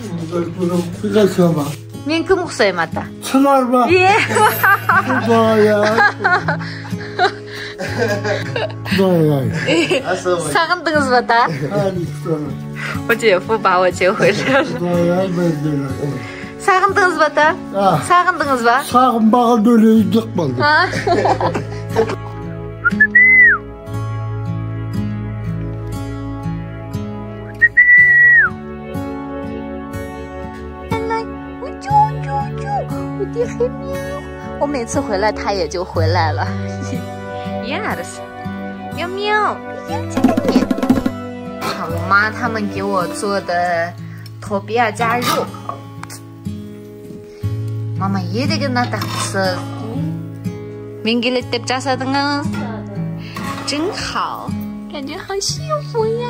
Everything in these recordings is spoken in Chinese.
Menga o'xshaymadi. Chinorma. Xudoya. Xudoya. Sag'indingizmi ta?我姐夫把我接回来了。Sag'indingizmi ta? Sag'indingizmi? Sag'inmagan o'laydiq bo'ldi. 我每次回来，它也就回来了。Yes， 喵喵，看我妈他们给我做的托比亚加肉，妈妈也得跟他打吃。明给了点扎啥的呢？真好，感觉好幸福呀！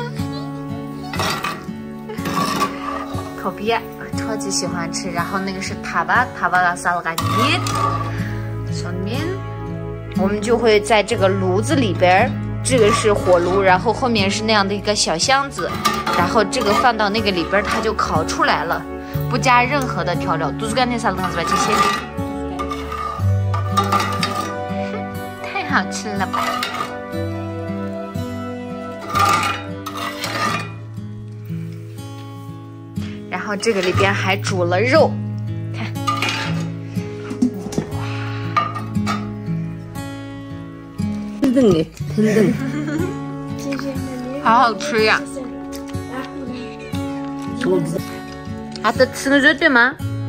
托比亚。超级喜欢吃，然后那个是塔巴拉萨拉干面，小面，我们就会在这个炉子里边，这个是火炉，然后后面是那样的一个小箱子，然后这个放到那个里边，它就烤出来了，不加任何的调料。都是干那啥东西吧？这些，太好吃了吧！然后这个里边还煮了肉，看，哇，腾腾的，腾腾，好好吃呀！啊，这吃了热对吗？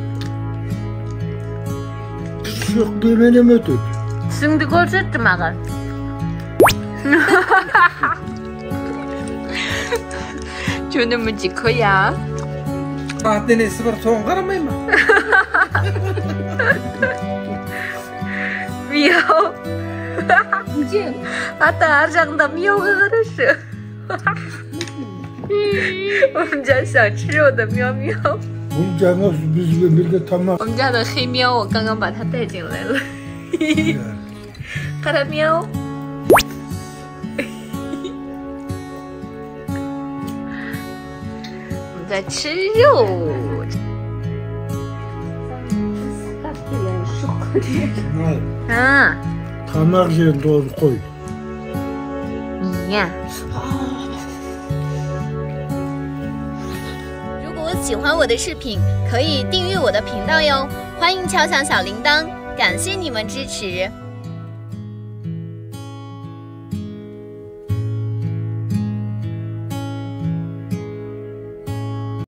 吃对面的没对。 生的过热的嘛个。就那么几颗呀。 Patene seperti orang memang. Miau. Ata arjang的喵哥哥的蛇。我们家想吃肉的喵喵。 我们家我们家的黑喵，我刚刚把它带进来了。看它喵。在吃肉。嗯。 他那些都是贵。 你呀。如果喜欢我的视频，可以订阅我的频道哟，欢迎敲响小铃铛，感谢你们支持。